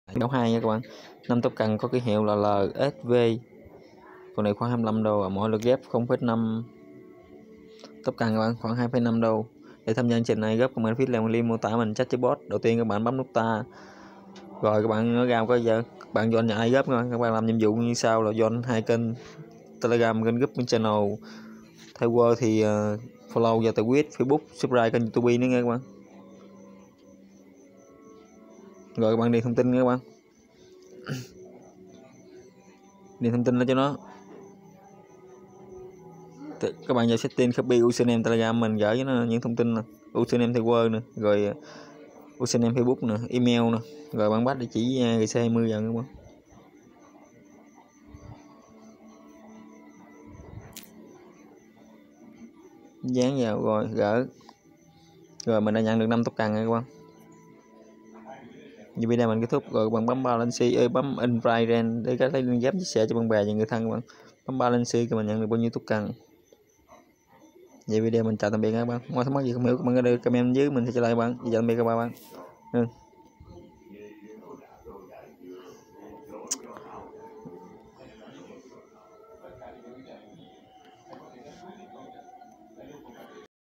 Báo 2 nha các bạn. 5 tóc cần có ký hiệu là LSV. Con này khoảng 25 đô, mỗi lượt ghép 0,5 tóc cần các bạn, khoảng 2,5 đô. Để tham gia chương trình này góp comment phía link mô tả mình chatbot. Đầu tiên các bạn bấm nút ta. Rồi các bạn nó ra có giờ các bạn join nhà góp các bạn làm nhiệm vụ như sau là join 2 kênh Telegram, kênh group, kênh channel. Theo Word thì follow và tweet Facebook, subscribe kênh YouTube nữa nha các bạn. Rồi các bạn điền thông tin nha các bạn. Điền thông tin lên cho nó. Các bạn vào setting copy username Telegram mình gửi cho nó những thông tin nè, username theo Word nè, rồi username Facebook nè, email nè, rồi bạn bắt địa chỉ GC20 vào các bạn. Dán vào rồi gỡ. Rồi mình đã nhận được 5 tóc cần rồi các bạn. Như video mình kết thúc rồi, bạn bấm balance, bấm invite để các lấy link ghép chia sẻ cho bạn bè và người thân các bạn. Bấm balance thì mình nhận được bao nhiêu tóc cần. Vậy video mình chào tạm biệt các bạn. Ngoài thắc mắc gì không hiểu các bạn có comment dưới mình sẽ trả lời bạn. Chào tạm biệt các bạn.